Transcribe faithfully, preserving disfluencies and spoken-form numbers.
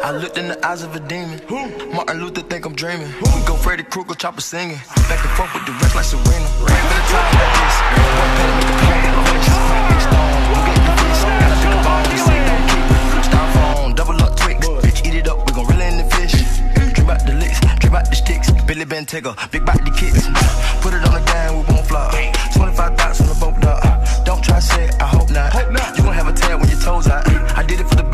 I looked in the eyes of a demon. Martin Luther think I'm dreaming. We go Freddy Krueger, chopper singing. Back and forth with the rest like Serena. For the time like this, one pen make a plan like this. Big stone, you get the fish. Gotta pick a bone, you say don't keep it. Styrofoam, double up Twix. Bitch, eat it up, we gon' reel in the fish. Drip out the licks, drip out the sticks. Billy Bentayga, big body kicks. Put it on the gang, we won't flop. twenty-five thoughts on the boat up. Don't try to say it, I hope not. You gon' have a tail when your toes out. I did it for the